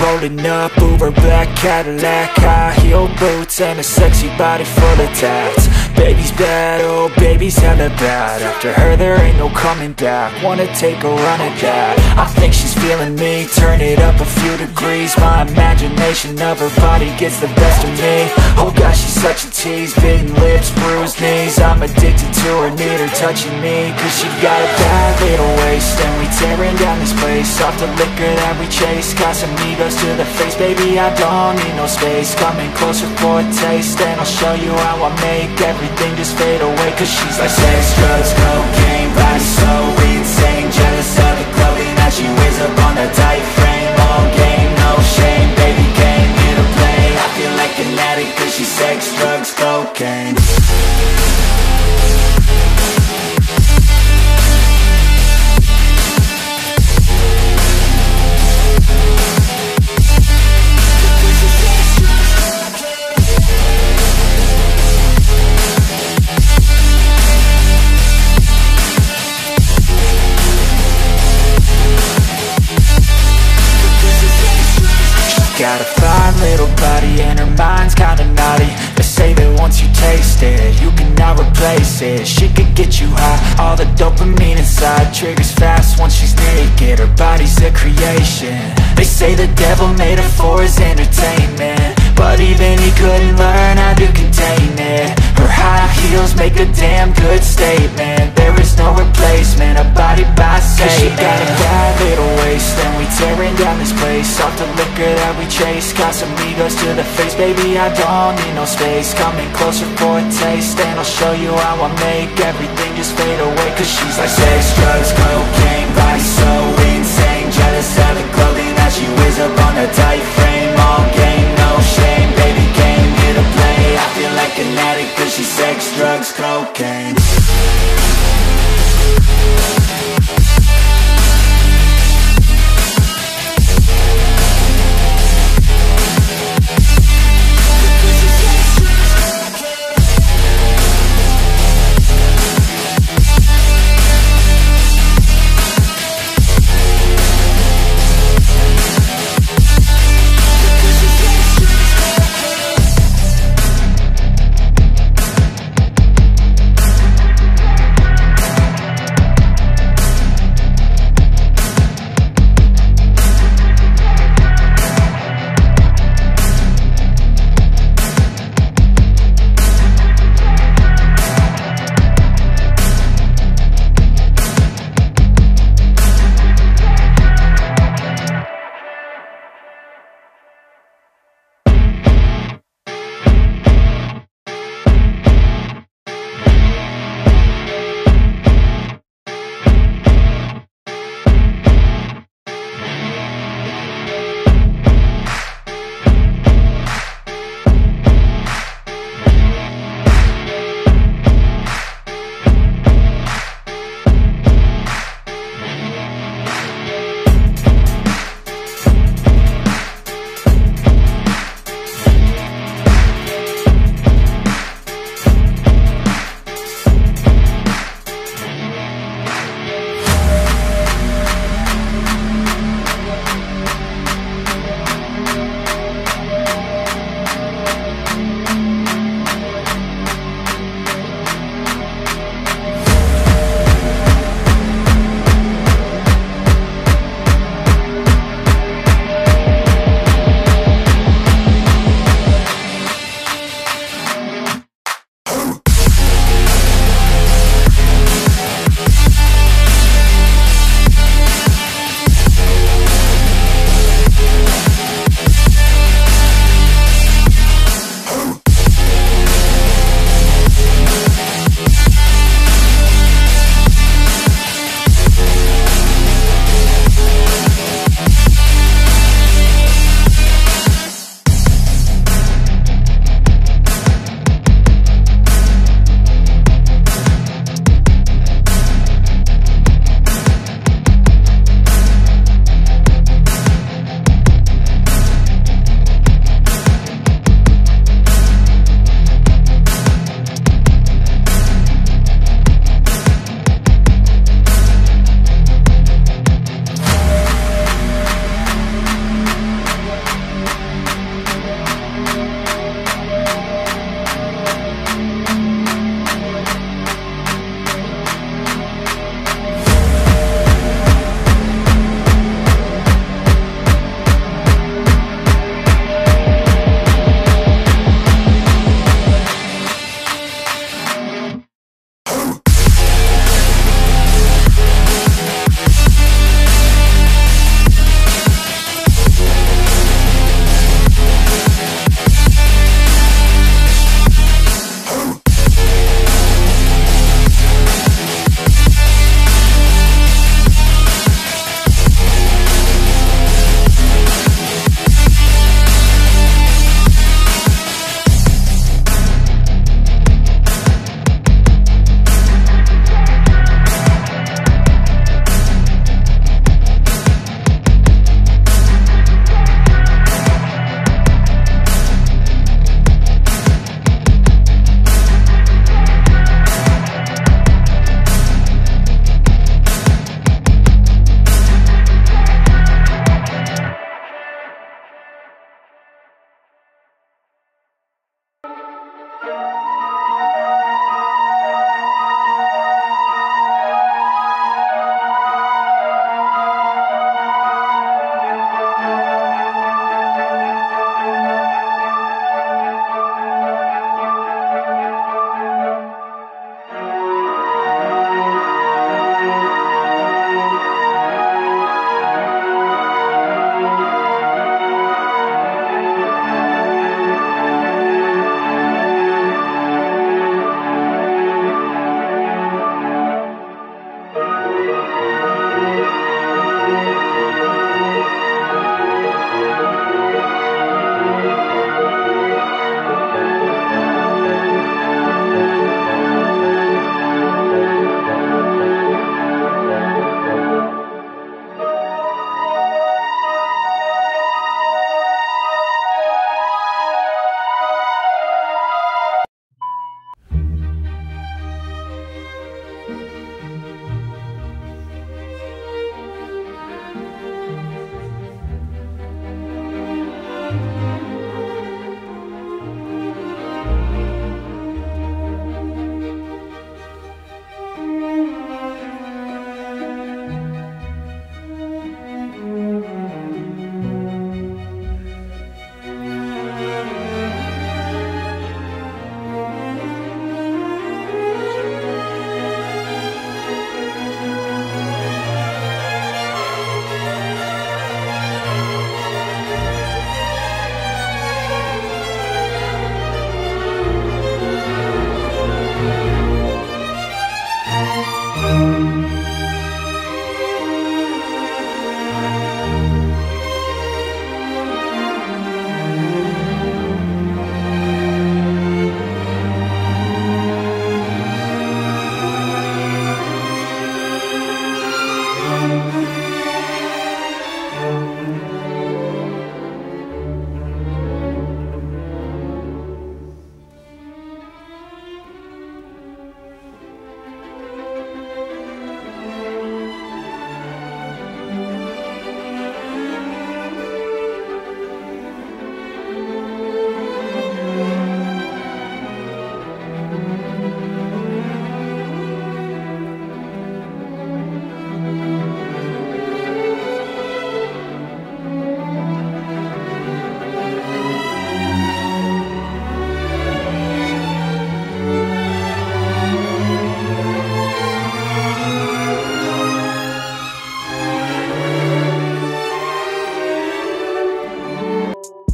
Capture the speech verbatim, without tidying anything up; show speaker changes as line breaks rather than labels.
rolling up, Uber black Cadillac, high heel boots and a sexy body full of tats. Baby's bad, oh baby's hella bad. After her there ain't no coming back. Wanna take a run at that. I think she's feeling me, turn it up a few degrees. My imagination of her body gets the best of me. Oh gosh, she's such a tease, bitten lips, bruised knees. I'm addicted to her, need her touching me. Cause she got a bad little waist, and we tearing down this place. Off the liquor that we chase, got some egos to the face. Baby, I don't need no space, coming closer for a taste. And I'll show you how I make everything just fade away. Cause she's like sex, drugs, cocaine, body so insane. Jealous of the clothing that she wears up on the tight frame. All game, no shame, baby came here to play. I feel like an addict cause she's sex, drugs, cocaine. Got a fine little body and her mind's kinda naughty. They say that once you taste it, you cannot replace it. She could get you high, all the dopamine inside triggers fast once she's naked. Her body's a creation. They say the devil made her for his entertainment, but even he couldn't learn how to contain it. Her high heels make a damn good statement. There is no replacement, a body by Satan. Cause she got a bad little waist, and we tearing down this place. Off the liquor that we chase, got some egos to the face. Baby, I don't need no space, coming closer for a taste. And I'll show you how I make everything just fade away. Cause she's like sex, drugs, cocaine, body so insane. Jealous of the clothing that she wears up on a tight frame. All game, no shame, baby came here to play. I feel like an addict cause she's sex, drugs, cocaine.